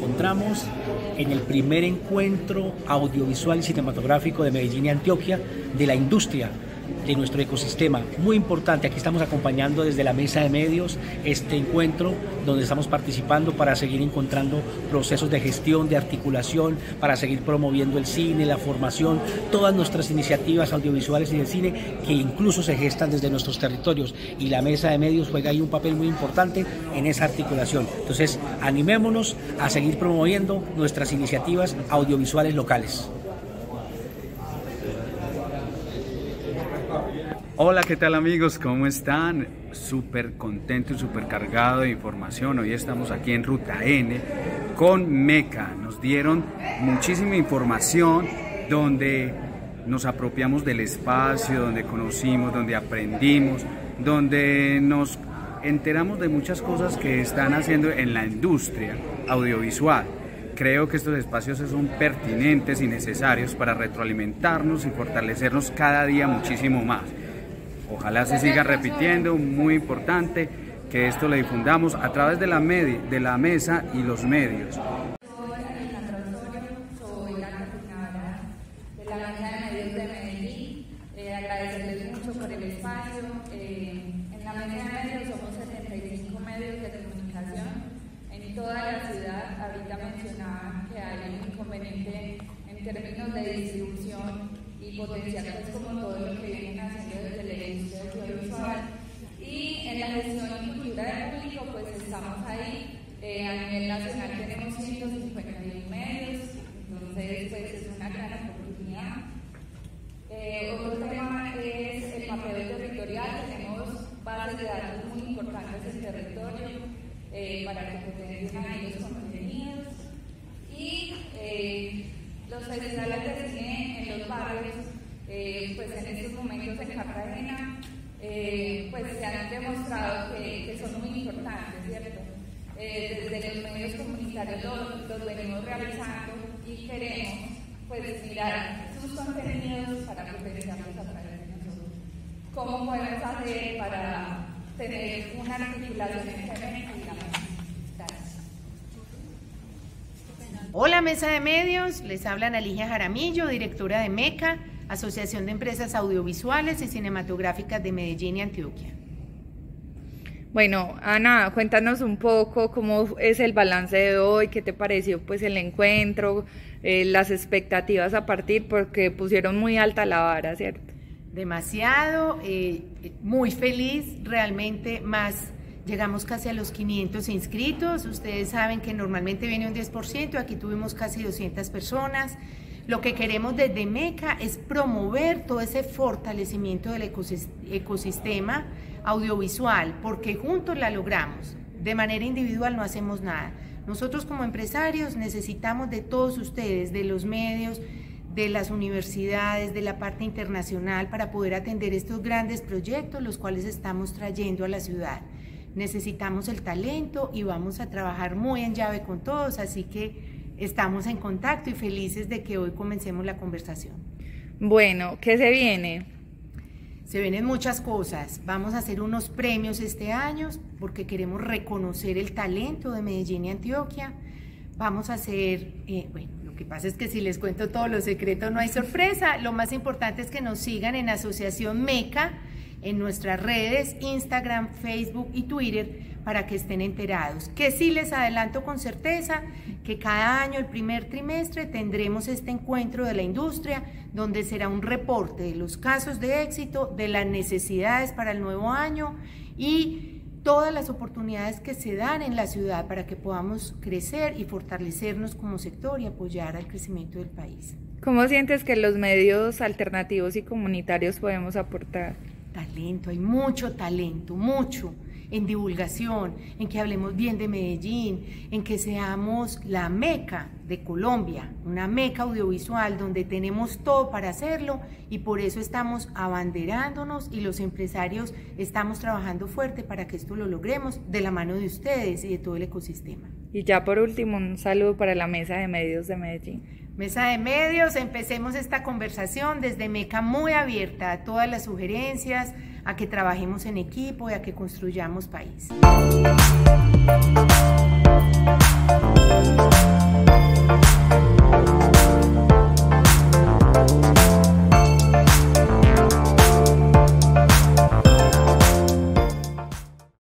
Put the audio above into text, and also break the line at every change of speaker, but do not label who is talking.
encontramos en el primer encuentro audiovisual y cinematográfico de Medellín y Antioquia de la industria de nuestro ecosistema. Muy importante, aquí estamos acompañando desde la mesa de medios este encuentro donde estamos participando para seguir encontrando procesos de gestión, de articulación, para seguir promoviendo el cine, la formación, todas nuestras iniciativas audiovisuales y de cine que incluso se gestan desde nuestros territorios, y la mesa de medios juega ahí un papel muy importante en esa articulación. Entonces, animémonos a seguir promoviendo nuestras iniciativas audiovisuales locales.
Hola, ¿qué tal amigos? ¿Cómo están? Súper contento y súper cargado de información. Hoy estamos aquí en Ruta N con Meca. Nos dieron muchísima información donde nos apropiamos del espacio, donde conocimos, donde aprendimos, donde nos enteramos de muchas cosas que están haciendo en la industria audiovisual. Creo que estos espacios son pertinentes y necesarios para retroalimentarnos y fortalecernos cada día muchísimo más. Ojalá se siga repitiendo, muy importante que esto lo difundamos a través de la mesa y los medios.
Soy Alejandra Osorio, soy la coordinadora de la mesa de medios de Medellín. Agradecerles mucho por el espacio. En la mesa de medios somos 75 medios de comunicación en toda la ciudad. Ahorita mencionaba que hay un inconveniente en términos de distribución y potenciar como todo lo que vienen haciendo desde la industria audiovisual. Y en la gestión y cultura del público, pues estamos ahí. A nivel nacional tenemos 151 medios, entonces pues es una gran oportunidad. Otro tema es el mapeo territorial. Tenemos bases de datos muy importantes en territorio para que potencien ahí los contenidos. Y los festivales de cine en los barrios, pues en estos momentos en Cartagena, pues se han demostrado que son muy importantes, ¿cierto? Desde los medios comunitarios los venimos realizando y queremos pues mirar sus contenidos para potenciarlos a través de nosotros. ¿Cómo podemos hacer para tener una articulación entre
Hola mesa de medios, les habla Ana Ligia Jaramillo, directora de MECA, Asociación de Empresas Audiovisuales y Cinematográficas de Medellín y Antioquia.
Bueno, Ana, cuéntanos un poco cómo es el balance de hoy, qué te pareció pues el encuentro, las expectativas a partir, porque pusieron muy alta la vara, ¿cierto?
Demasiado, muy feliz, realmente más. Llegamos casi a los 500 inscritos. Ustedes saben que normalmente viene un 10%, aquí tuvimos casi 200 personas. Lo que queremos desde MECA es promover todo ese fortalecimiento del ecosistema audiovisual, porque juntos la logramos. De manera individual no hacemos nada. Nosotros como empresarios necesitamos de todos ustedes, de los medios, de las universidades, de la parte internacional, para poder atender estos grandes proyectos, los cuales estamos trayendo a la ciudad. Necesitamos el talento y vamos a trabajar muy en llave con todos, así que estamos en contacto y felices de que hoy comencemos la conversación.
Bueno, ¿qué se viene?
Se vienen muchas cosas. Vamos a hacer unos premios este año porque queremos reconocer el talento de Medellín y Antioquia. Vamos a hacer, bueno, lo que pasa es que si les cuento todos los secretos no hay sorpresa. Lo más importante es que nos sigan en Asociación MECA, en nuestras redes, Instagram, Facebook y Twitter, para que estén enterados. Que sí les adelanto con certeza que cada año, el primer trimestre, tendremos este encuentro de la industria, donde será un reporte de los casos de éxito, de las necesidades para el nuevo año y todas las oportunidades que se dan en la ciudad para que podamos crecer y fortalecernos como sector y apoyar al crecimiento del país.
¿Cómo sientes que los medios alternativos y comunitarios podemos aportar?
Talento, hay mucho talento, mucho, en divulgación, en que hablemos bien de Medellín, en que seamos la meca de Colombia, una meca audiovisual donde tenemos todo para hacerlo y por eso estamos abanderándonos y los empresarios estamos trabajando fuerte para que esto lo logremos de la mano de ustedes y de todo el ecosistema.
Y ya por último, un saludo para la mesa de medios de Medellín.
Mesa de medios, empecemos esta conversación desde MECA muy abierta a todas las sugerencias, a que trabajemos en equipo y a que construyamos país.